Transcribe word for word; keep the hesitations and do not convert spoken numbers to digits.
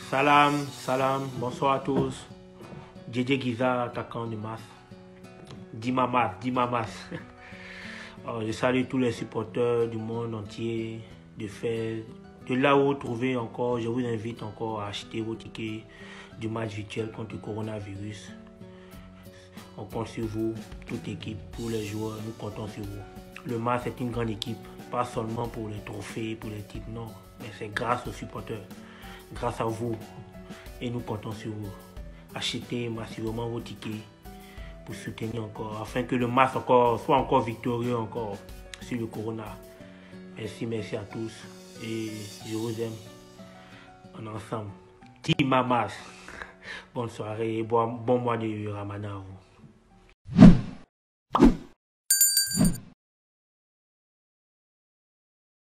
Salam, salam, bonsoir à tous. J J Giza, attaquant de Mas. Dimamas, Dimamas. Alors, je salue tous les supporters du monde entier, de Fès, de là où vous trouvez encore. Je vous invite encore à acheter vos tickets du match virtuel contre le coronavirus. On compte sur vous, toute équipe, tous les joueurs, nous comptons sur vous. Le Mas est une grande équipe, pas seulement pour les trophées, pour les titres, non, mais c'est grâce aux supporters, grâce à vous, et nous comptons sur vous. Achetez massivement vos tickets pour soutenir encore, afin que le Mas encore, soit encore victorieux encore sur le corona. Merci, merci à tous, et je vous aime. On est ensemble. Team Mamas. Bonne soirée et bon, bon mois de Ramadan à vous.